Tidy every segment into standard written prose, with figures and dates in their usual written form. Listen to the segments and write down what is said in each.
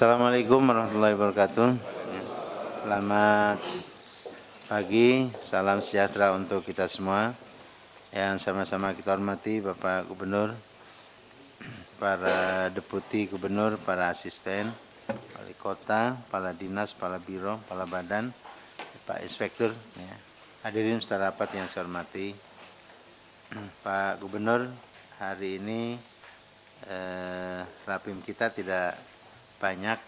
Assalamualaikum warahmatullahi wabarakatuh. Selamat pagi, salam sejahtera untuk kita semua. Yang sama-sama kita hormati Bapak Gubernur, para Deputi Gubernur, para asisten, wali kota, kepala dinas, kepala biro, kepala badan, Pak Inspektur, ya. Hadirin secara rapat yang saya hormati. Pak Gubernur, hari ini Rapim kita tidak banyak,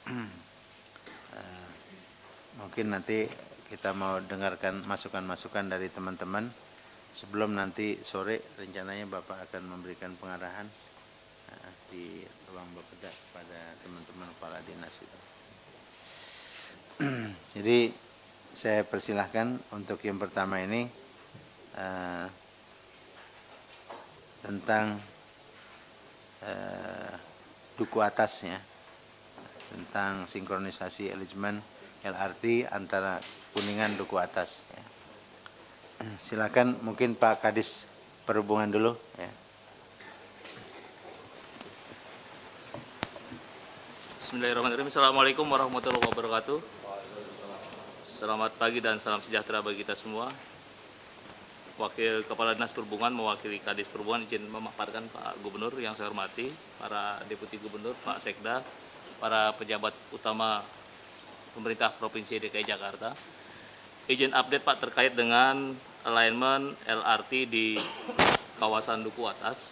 mungkin nanti kita mau dengarkan masukan-masukan dari teman-teman sebelum nanti sore rencananya Bapak akan memberikan pengarahan di ruang Bapeda kepada teman-teman kepala dinas itu. Jadi saya persilahkan untuk yang pertama ini tentang duku atasnya, tentang sinkronisasi elemen LRT antara Kuningan Duku Atas. Ya. Silakan mungkin Pak Kadis Perhubungan dulu. Ya. Bismillahirrahmanirrahim. Assalamualaikum warahmatullahi wabarakatuh. Selamat pagi dan salam sejahtera bagi kita semua. Wakil Kepala Dinas Perhubungan mewakili Kadis Perhubungan izin memaparkan Pak Gubernur yang saya hormati, para Deputi Gubernur, Pak Sekda, para pejabat utama pemerintah Provinsi DKI Jakarta. Izin update Pak terkait dengan alignment LRT di kawasan Duku Atas.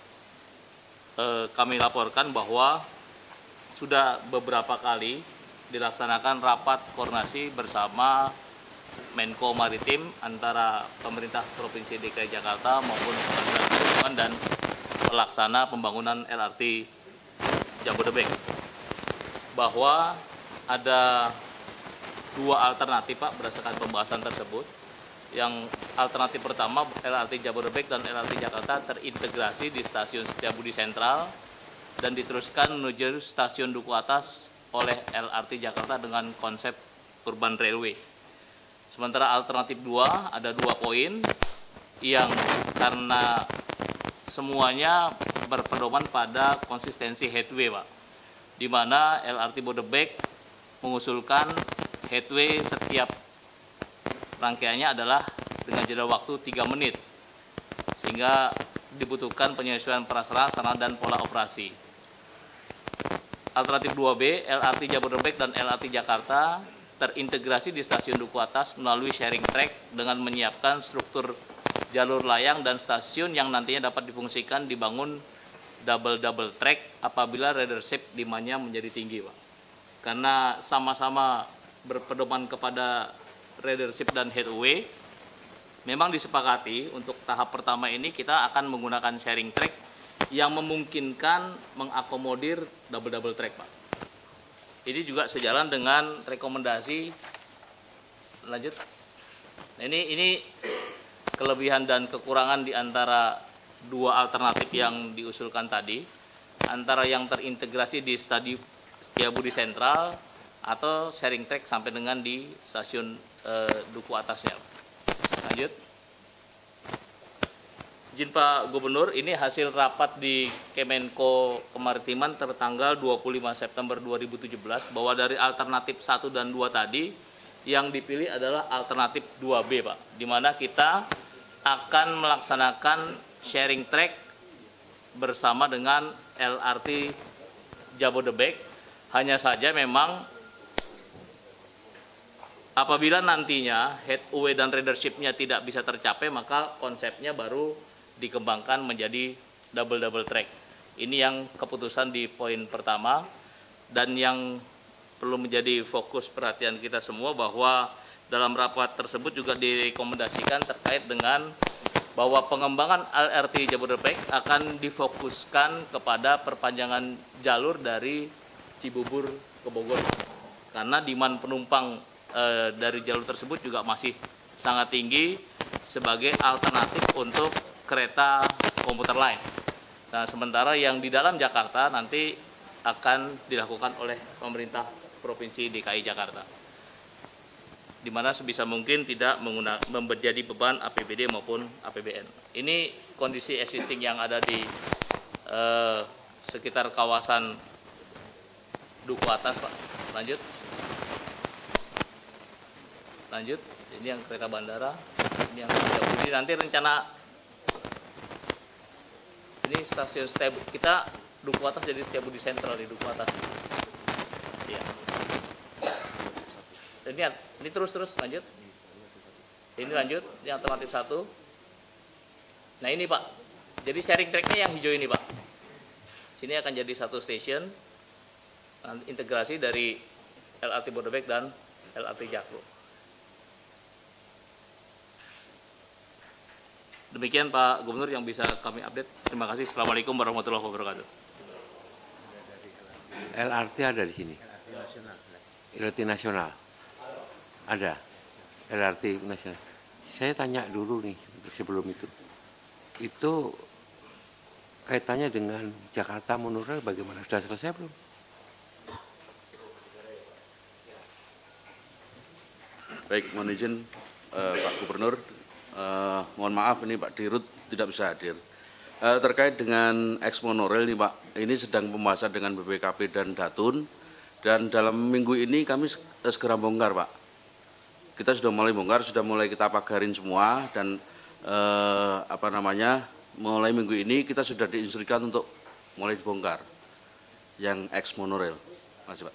Kami laporkan bahwa sudah beberapa kali dilaksanakan rapat koordinasi bersama Menko Maritim antara pemerintah Provinsi DKI Jakarta maupun Kementerian Perhubungan dan pelaksana pembangunan LRT Jabodebek, bahwa ada dua alternatif Pak berdasarkan pembahasan tersebut. Yang alternatif pertama, LRT Jabodebek dan LRT Jakarta terintegrasi di stasiun Setiabudi Sentral dan diteruskan menuju stasiun Duku Atas oleh LRT Jakarta dengan konsep urban railway. Sementara alternatif 2 ada 2 poin yang karena semuanya berpedoman pada konsistensi headway Pak, di mana LRT Bodebek mengusulkan headway setiap rangkaiannya adalah dengan jeda waktu 3 menit, sehingga dibutuhkan penyesuaian prasarana dan pola operasi. Alternatif 2B, LRT Jabodebek dan LRT Jakarta terintegrasi di stasiun Duku Atas melalui sharing track dengan menyiapkan struktur jalur layang dan stasiun yang nantinya dapat difungsikan dibangun double track apabila ridership demand-nya menjadi tinggi Pak. Karena sama-sama berpedoman kepada ridership dan headway, memang disepakati untuk tahap pertama ini kita akan menggunakan sharing track yang memungkinkan mengakomodir double track Pak. Ini juga sejalan dengan rekomendasi lanjut. Nah, ini kelebihan dan kekurangan di antara dua alternatif yang diusulkan tadi, antara yang terintegrasi di Setiabudi Sentral atau sharing track sampai dengan di stasiun Duku Atasnya. Lanjut. Izin Pak Gubernur, ini hasil rapat di Kemenko Kemaritiman tertanggal 25 September 2017 bahwa dari alternatif 1 dan 2 tadi yang dipilih adalah alternatif 2B Pak, di mana kita akan melaksanakan sharing track bersama dengan LRT Jabodebek. Hanya saja memang apabila nantinya headway dan ridership-nya tidak bisa tercapai, maka konsepnya baru dikembangkan menjadi double track. Ini yang keputusan di poin pertama, dan yang perlu menjadi fokus perhatian kita semua bahwa dalam rapat tersebut juga direkomendasikan terkait dengan bahwa pengembangan LRT Jabodebek akan difokuskan kepada perpanjangan jalur dari Cibubur ke Bogor, karena demand penumpang dari jalur tersebut juga masih sangat tinggi sebagai alternatif untuk kereta komuter lain. Nah, sementara yang di dalam Jakarta nanti akan dilakukan oleh pemerintah Provinsi DKI Jakarta, di mana sebisa mungkin tidak menjadi beban APBD maupun APBN. Ini kondisi existing yang ada di sekitar kawasan duku atas Pak. Lanjut. Ini yang kereta bandara, ini yang Setiabudi. Nanti rencana ini stasiun Setiabudi, kita duku atas jadi Setiabudi Sentral di duku atas. Iya. Ini terus lanjut. Ini lanjut, ini alternatif 1. Nah ini Pak, jadi sharing tracknya yang hijau ini Pak. Sini akan jadi satu stasiun integrasi dari LRT Bodebek dan LRT Jakpro. Demikian Pak Gubernur yang bisa kami update. Terima kasih. Assalamualaikum warahmatullahi wabarakatuh. LRT ada di sini. LRT nasional. Ada. LRT nasional. Saya tanya dulu nih sebelum itu. Itu kaitannya dengan Jakarta monorail bagaimana? Sudah selesai belum? Baik, mohon izin Pak Gubernur, mohon maaf ini Pak Dirut tidak bisa hadir. Terkait dengan eks monorail ini Pak, ini sedang pembahasan dengan BPKP dan Datun, dan dalam minggu ini kami segera bongkar Pak. Kita sudah mulai bongkar, sudah mulai kita pagarin semua, dan mulai minggu ini kita sudah diinstruksikan untuk mulai dibongkar yang eks monorail. Makasih Pak.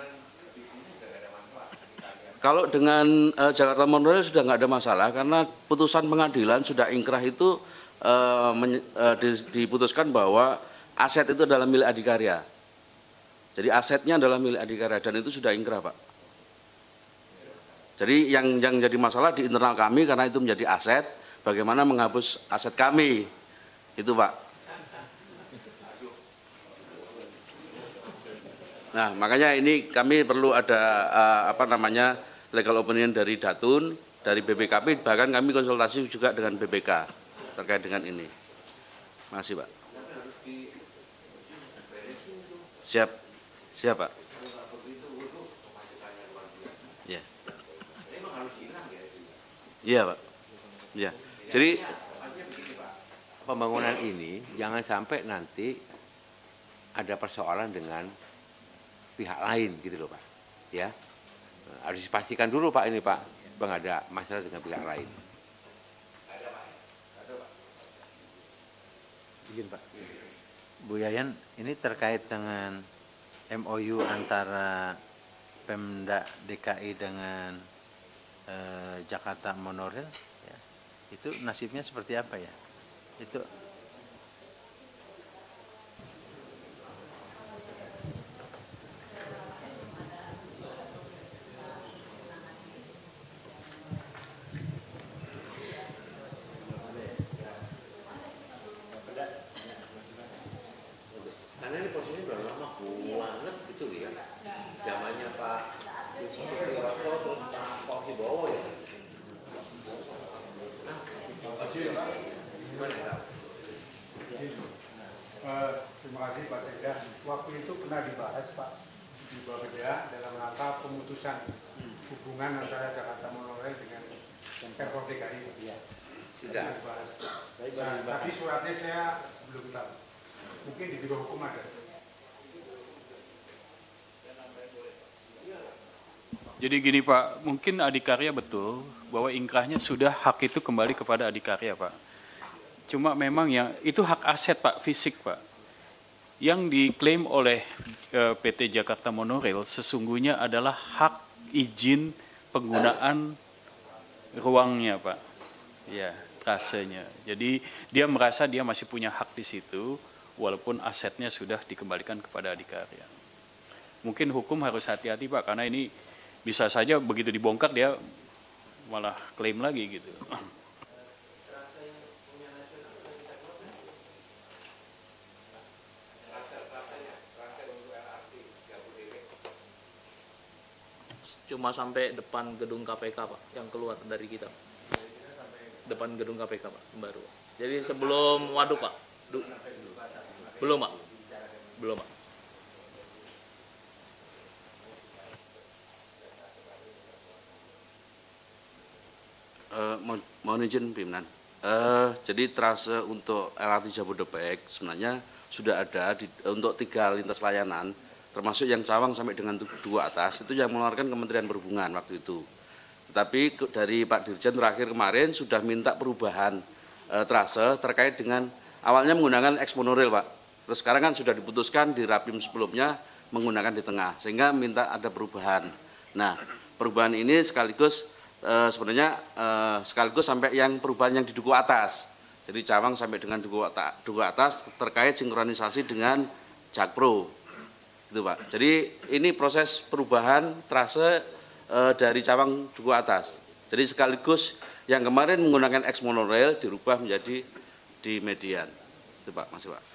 Kalau dengan Jakarta Monorail sudah nggak ada masalah karena putusan pengadilan sudah ingkrah itu diputuskan bahwa aset itu adalah milik adikarya. Jadi asetnya adalah milik adikarya dan itu sudah ingkrah Pak. Jadi yang jadi masalah di internal kami karena itu menjadi aset, bagaimana menghapus aset kami, itu Pak. Nah makanya ini kami perlu ada legal opinion dari Datun, dari BPKP, bahkan kami konsultasi juga dengan BPK terkait dengan ini. Makasih Pak. Siap Pak. Ya. Iya Pak. Ya. Jadi Pembangunan ini jangan sampai nanti ada persoalan dengan pihak lain gitu loh Pak. Ya. Harus dipastikan dulu Pak ini Pak, Bang ada masalah dengan pihak lain. Izin Pak. Bu Yayan, ini terkait dengan MOU antara Pemda DKI dengan Jakarta Monorail, ya, itu nasibnya seperti apa ya? Itu Karena ini posisinya udah lama banget gitu ya. Zamannya Pak Supriyoto terus Pak Fauzi Bowo ya. Gimana ya? Terima kasih Pak Sekda. Waktu itu pernah dibahas Pak di Bapeda dalam rangka pemutusan hubungan antara Jakarta Monorail dengan Pemprov DKI. Ya. Sudah. Dibahas. Nah, tapi suratnya saya belum tahu. Mungkin di Biro Hukum ada. Jadi gini Pak, mungkin adikarya betul bahwa ingkrahnya sudah hak itu kembali kepada adikarya Pak. Cuma memang yang itu hak aset Pak, fisik Pak. Yang diklaim oleh PT Jakarta Monorail sesungguhnya adalah hak izin penggunaan ruangnya Pak. Ya, trasenya. Jadi dia merasa dia masih punya hak di situ walaupun asetnya sudah dikembalikan kepada adikarya. Mungkin hukum harus hati-hati Pak karena ini bisa saja begitu dibongkar dia malah klaim lagi gitu. Cuma sampai depan gedung KPK Pak, yang keluar dari kita. Depan gedung KPK Pak, baru. Jadi sebelum waduk Pak. Belum Pak. Belum Pak. Mohon izin pimpinan. Jadi trase untuk LRT Jabodebek sebenarnya sudah ada untuk 3 lintas layanan termasuk yang Cawang sampai dengan Duku Atas, itu yang mengeluarkan Kementerian Perhubungan waktu itu. Tetapi dari Pak Dirjen terakhir kemarin sudah minta perubahan trase terkait dengan awalnya menggunakan eksmonorail, Pak. Terus sekarang kan sudah diputuskan di Rapim sebelumnya menggunakan di tengah, sehingga minta ada perubahan. Nah, perubahan ini sekaligus sebenarnya sekaligus sampai yang perubahan yang di Duku Atas. Jadi Cawang sampai dengan Duku Atas terkait sinkronisasi dengan Jakpro. Gitu, Pak. Jadi ini proses perubahan trase dari Cawang Duku Atas. Jadi sekaligus yang kemarin menggunakan eksmonorail dirubah menjadi di median. Itu Pak, masih Pak.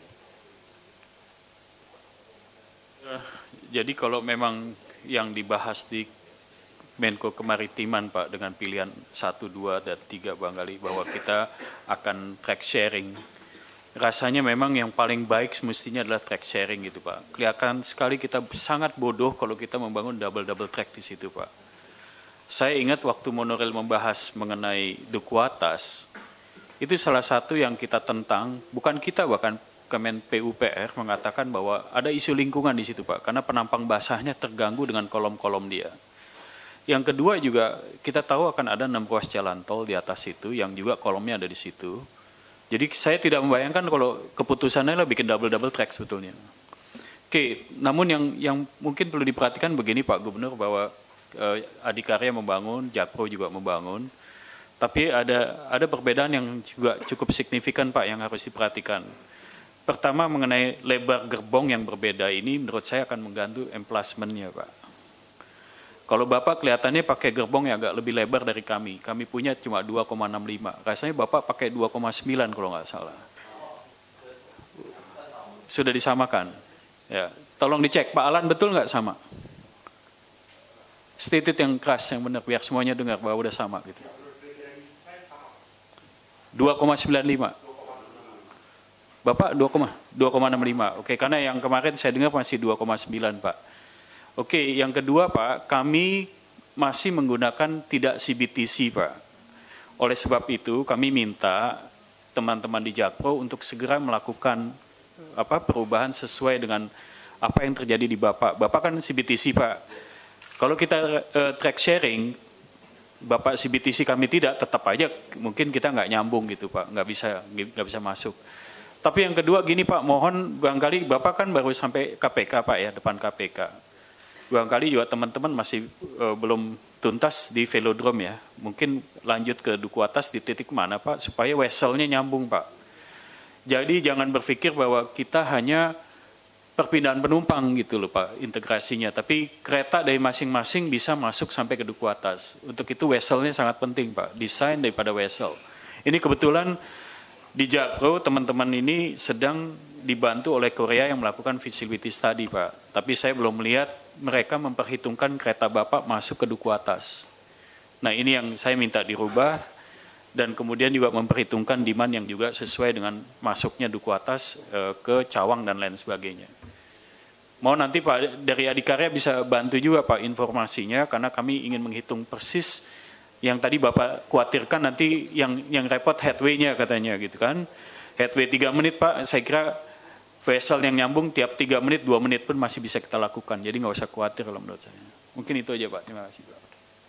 Jadi kalau memang yang dibahas di Menko Kemaritiman Pak dengan pilihan 1, 2, dan 3 barangkali bahwa kita akan track sharing. Rasanya memang yang paling baik semestinya adalah track sharing gitu Pak. Kelihatan sekali kita sangat bodoh kalau kita membangun double track di situ Pak. Saya ingat waktu monorail membahas mengenai Duku Atas, itu salah satu yang kita tentang, bukan kita bahkan Kemen PUPR mengatakan bahwa ada isu lingkungan di situ Pak, karena penampang basahnya terganggu dengan kolom-kolom dia. Yang kedua juga kita tahu akan ada 6 ruas jalan tol di atas itu yang juga kolomnya ada di situ. Jadi saya tidak membayangkan kalau keputusannya adalah bikin double track sebetulnya. Oke, namun yang mungkin perlu diperhatikan begini Pak Gubernur bahwa Adikarya membangun, Jakpro juga membangun, tapi ada perbedaan yang juga cukup signifikan Pak yang harus diperhatikan. Pertama mengenai lebar gerbong yang berbeda ini menurut saya akan mengganggu emplacement-nya Pak. Kalau Bapak kelihatannya pakai gerbong yang agak lebih lebar dari kami punya cuma 2,65, rasanya Bapak pakai 2,9 kalau nggak salah. Sudah disamakan. Ya, tolong dicek, Pak Alan betul nggak sama? Stated yang keras, yang benar, biar semuanya dengar bahwa udah sama gitu. 2,95. Bapak 2,65. Oke, karena yang kemarin saya dengar masih 2,9 Pak. Oke, yang kedua Pak, kami masih menggunakan tidak CBTC Pak. Oleh sebab itu kami minta teman-teman di Jakpro untuk segera melakukan perubahan sesuai dengan apa yang terjadi di Bapak. Bapak kan CBTC Pak. Kalau kita track sharing, Bapak CBTC kami tidak, tetap aja mungkin kita nggak nyambung gitu Pak, nggak bisa masuk. Tapi yang kedua gini Pak, mohon barangkali Bapak kan baru sampai KPK Pak ya, depan KPK. Barangkali juga teman-teman masih belum tuntas di velodrome ya. Mungkin lanjut ke Duku Atas di titik mana Pak, supaya weselnya nyambung Pak. Jadi jangan berpikir bahwa kita hanya perpindahan penumpang gitu loh Pak, integrasinya. Tapi kereta dari masing-masing bisa masuk sampai ke Duku Atas. Untuk itu weselnya sangat penting Pak, desain daripada wesel. Ini kebetulan di Jakpro teman-teman ini sedang dibantu oleh Korea yang melakukan feasibility study Pak. Tapi saya belum melihat mereka memperhitungkan kereta Bapak masuk ke Duku Atas. Nah ini yang saya minta dirubah dan kemudian juga memperhitungkan demand yang juga sesuai dengan masuknya Duku Atas ke Cawang dan lain sebagainya. Mau nanti Pak dari Adikarya bisa bantu juga Pak informasinya karena kami ingin menghitung persis yang tadi Bapak khawatirkan nanti yang repot headway-nya katanya gitu kan. Headway 3 menit Pak, saya kira vessel yang nyambung tiap 3 menit, 2 menit pun masih bisa kita lakukan. Jadi nggak usah khawatir kalau menurut saya. Mungkin itu aja Pak, terima kasih Pak.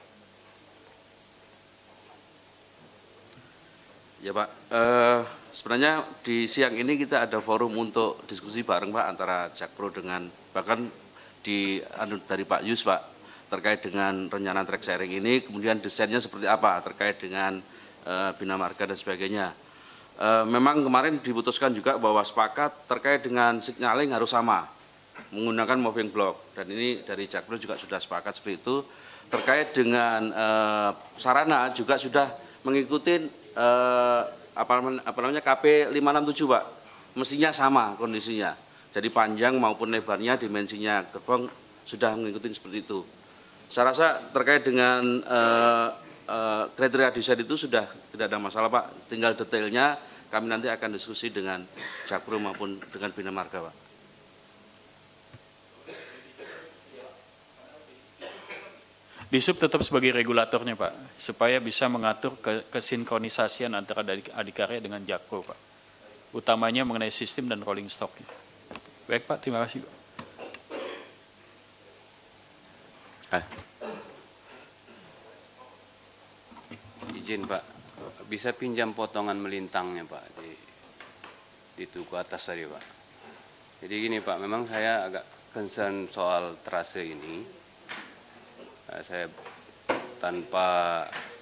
Ya Pak, sebenarnya di siang ini kita ada forum untuk diskusi bareng Pak antara Jakpro dengan bahkan dari Pak Yus Pak terkait dengan rencana track sharing ini, kemudian desainnya seperti apa terkait dengan bina marga dan sebagainya. Memang kemarin diputuskan juga bahwa sepakat terkait dengan signaling harus sama menggunakan moving block dan ini dari Jakpro juga sudah sepakat seperti itu. Terkait dengan sarana juga sudah mengikuti KP 567 Pak, mestinya sama kondisinya. Jadi panjang maupun lebarnya, dimensinya gerbong sudah mengikuti seperti itu. Saya rasa terkait dengan kriteria desain itu sudah tidak ada masalah Pak. Tinggal detailnya kami nanti akan diskusi dengan Jakpro maupun dengan Bina Marga Pak. Disub tetap sebagai regulatornya Pak, supaya bisa mengatur kesinkronisasian antara Adikarya dengan Jakpro Pak. Utamanya mengenai sistem dan rolling stock. Baik Pak, terima kasih Pak. Izin Pak, bisa pinjam potongan melintangnya Pak di tugu atas tadi Pak. Jadi gini Pak, memang saya agak concern soal trase ini. Saya tanpa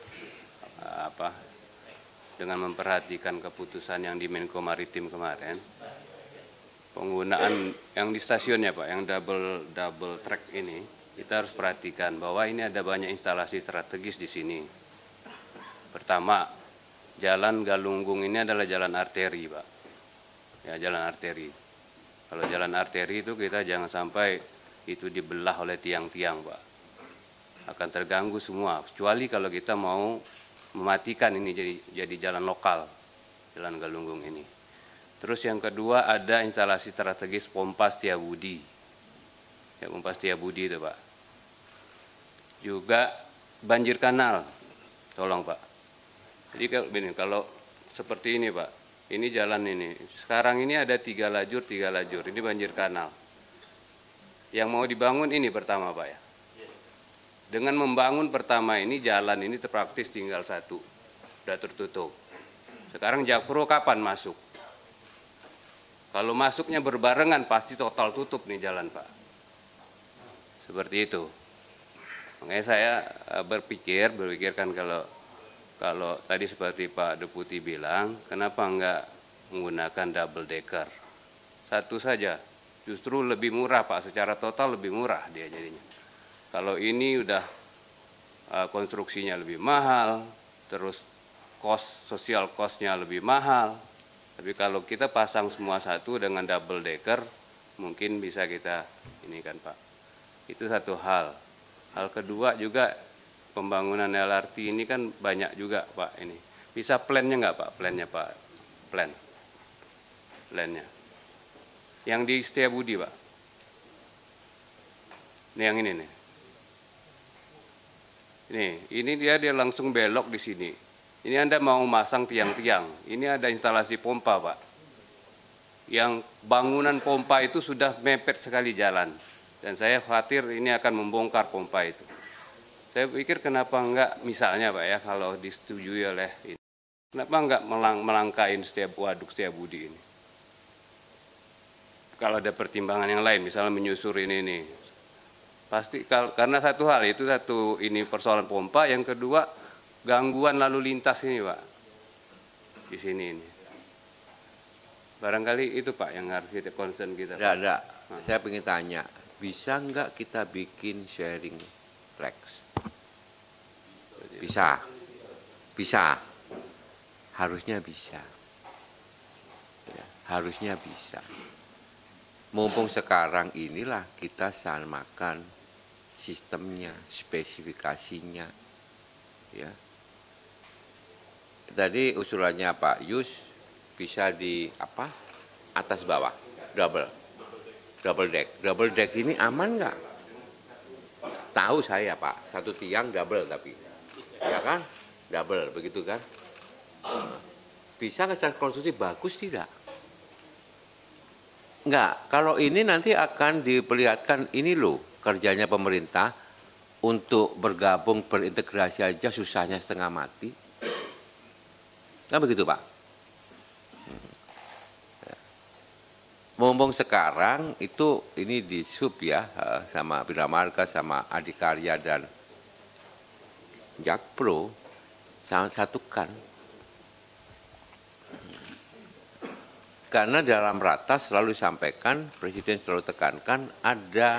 dengan memperhatikan keputusan yang di Menko Maritim kemarin, penggunaan yang di stasiunnya Pak, yang double track ini, kita harus perhatikan bahwa ini ada banyak instalasi strategis di sini. Pertama, jalan Galunggung ini adalah jalan arteri Pak, ya jalan arteri. Kalau jalan arteri itu kita jangan sampai itu dibelah oleh tiang-tiang Pak, akan terganggu semua. Kecuali kalau kita mau mematikan ini jadi jalan lokal, jalan Galunggung ini. Terus yang kedua ada instalasi strategis pompa Setiabudi, ya pompa Setiabudi itu Pak. Juga banjir kanal, tolong Pak. Jadi kalau seperti ini Pak, ini jalan ini. Sekarang ini ada 3 lajur, ini banjir kanal. Yang mau dibangun ini pertama Pak ya. Dengan membangun pertama ini jalan ini terpraktis tinggal 1, sudah tertutup. Sekarang Jakpro kapan masuk? Kalau masuknya berbarengan pasti total tutup nih jalan Pak. Seperti itu. Makanya saya berpikirkan kalau tadi seperti Pak Deputi bilang, kenapa enggak menggunakan double decker? 1 saja, justru lebih murah Pak, secara total lebih murah dia jadinya. Kalau ini udah konstruksinya lebih mahal, terus social cost-nya lebih mahal. Tapi kalau kita pasang semua 1 dengan double decker, mungkin bisa kita ini kan Pak. Itu satu hal. Hal kedua juga pembangunan LRT ini kan banyak juga Pak ini. Bisa plan-nya nggak Pak? Plan-nya Pak? Plan-nya. Yang di Setiabudi Pak. Ini yang ini nih. Ini dia langsung belok di sini. Ini Anda mau masang tiang-tiang. Ini ada instalasi pompa Pak. Yang bangunan pompa itu sudah mepet sekali jalan. Dan saya khawatir ini akan membongkar pompa itu. Saya pikir kenapa enggak misalnya Pak ya, kalau disetujui oleh ini, kenapa enggak melangkain waduk Setiabudi ini? Kalau ada pertimbangan yang lain, misalnya menyusur ini. Pasti karena satu hal itu ini persoalan pompa, yang kedua gangguan lalu lintas ini Pak. Di sini ini. Barangkali itu Pak yang harus kita concern kita. Enggak. Saya ingin tanya, bisa enggak kita bikin sharing tracks? Bisa. Harusnya bisa. Ya, harusnya bisa. Mumpung sekarang inilah kita samakan sistemnya, spesifikasinya. Ya. Tadi usulannya Pak Yus bisa di atas bawah, double deck. Double deck ini aman nggak? Tahu saya Pak, 1 tiang double tapi. Ya kan? Double, begitu kan? Bisa ngecat konstruksi bagus tidak? Enggak, kalau ini nanti akan diperlihatkan ini loh kerjanya pemerintah untuk bergabung berintegrasi aja susahnya setengah mati. Kan begitu Pak? Mumpung sekarang itu ini di sub ya sama Bina Marga sama Adikarya dan Jakpro satukan. Karena dalam ratas selalu disampaikan, Presiden selalu tekankan ada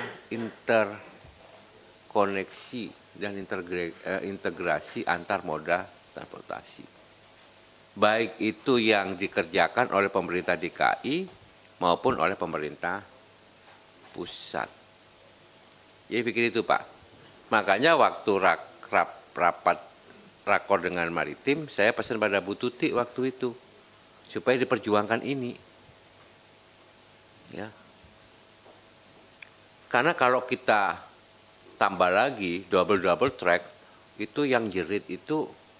interkoneksi dan integrasi antar moda transportasi. Baik itu yang dikerjakan oleh pemerintah DKI maupun oleh pemerintah pusat. Jadi pikir itu Pak. Makanya waktu rapat rakor dengan maritim, saya pesan pada Bu Tuti waktu itu supaya diperjuangkan ini. Ya. Karena kalau kita tambah lagi double track, itu yang jerit itu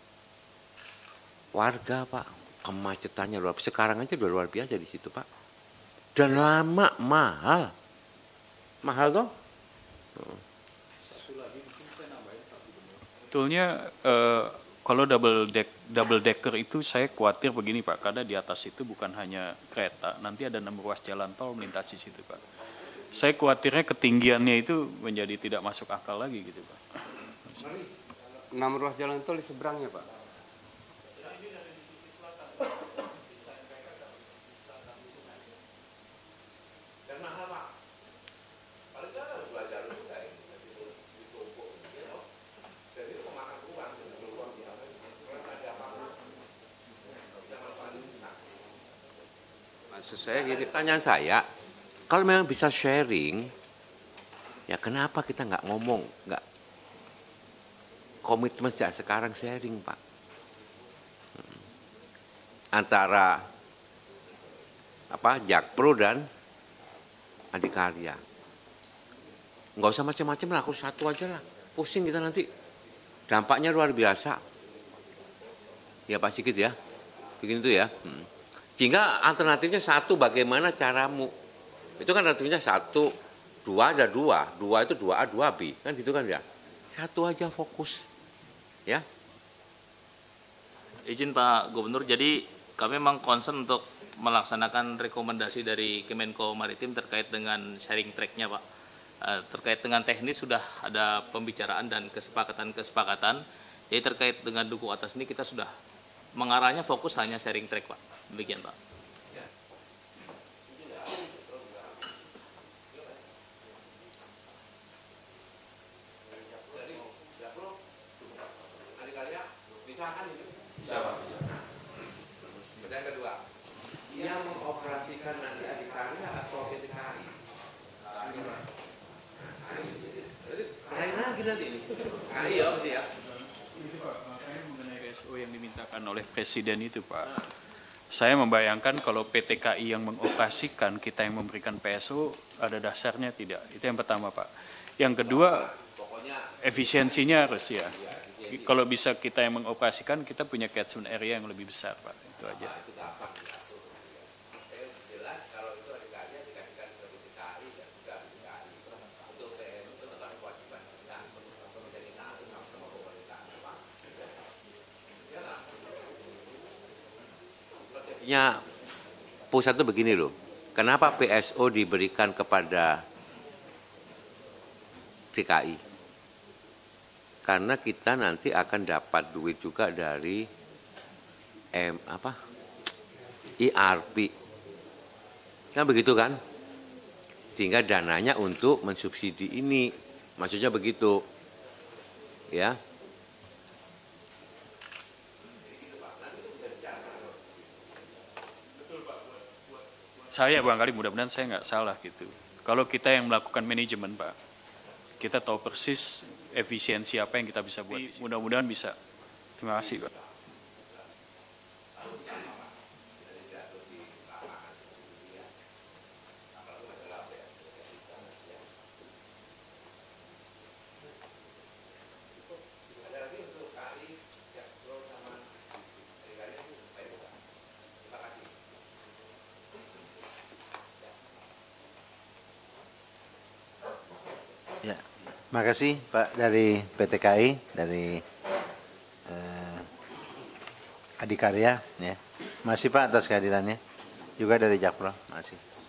warga Pak. Kemacetannya luar biasa. Sekarang aja udah luar biasa di situ Pak. Dan lama, mahal. Mahal toh? Sebetulnya kalau double decker itu saya khawatir begini Pak, karena di atas itu bukan hanya kereta, nanti ada 6 ruas jalan tol melintasi situ Pak. Saya khawatirnya ketinggiannya itu menjadi tidak masuk akal lagi gitu Pak. 6 ruas jalan tol di seberangnya Pak. Maksud saya gini, Pertanyaan saya, kalau memang bisa sharing, ya kenapa kita nggak ngomong, nggak komitmen sejak sekarang sharing Pak? Antara Jakpro dan Adikarya. Nggak usah macam-macam lah, aku satu aja lah. Pusing kita nanti. Dampaknya luar biasa. Ya Pak Sigit ya, bikin itu ya. Sehingga alternatifnya satu, bagaimana caramu. Itu kan alternatifnya satu, dua ada dua. Dua itu 2A, 2B. Kan gitu kan ya. Satu aja fokus. Ya. Izin Pak Gubernur, jadi kami memang concern untuk melaksanakan rekomendasi dari Kemenko Maritim terkait dengan sharing track-nya Pak. Terkait dengan teknis sudah ada pembicaraan dan kesepakatan-kesepakatan. Jadi terkait dengan duku atas ini kita sudah mengarahnya fokus hanya sharing track Pak. Demikian Pak. Bisa Pak. Pertanyaan kedua, yang mengoperasikan nanti Adikarya atau PT KAI? Lain lagi nanti ini. KAI ya berarti ya. Itu Pak, makanya mengenai PSO yang dimintakan oleh Presiden itu Pak. Saya membayangkan kalau PT KAI yang mengoperasikan, kita yang memberikan PSO, ada dasarnya tidak. Itu yang pertama Pak. Yang kedua, efisiensinya harus ya. Kalau bisa kita yang mengoperasikan, kita punya catchment area yang lebih besar Pak. Itu aja. Pusat itu begini loh, kenapa PSO diberikan kepada DKI? Karena kita nanti akan dapat duit juga dari IRP, kan begitu kan? Sehingga dananya untuk mensubsidi ini, maksudnya begitu, ya. Saya barangkali mudah-mudahan saya nggak salah gitu. Kalau kita yang melakukan manajemen Pak, kita tahu persis efisiensi apa yang kita bisa buat. Mudah-mudahan bisa. Terima kasih Pak. Ya, makasih Pak dari PT KAI, dari Adikarya, ya. Masih Pak atas kehadirannya, juga dari Jakpro, masih.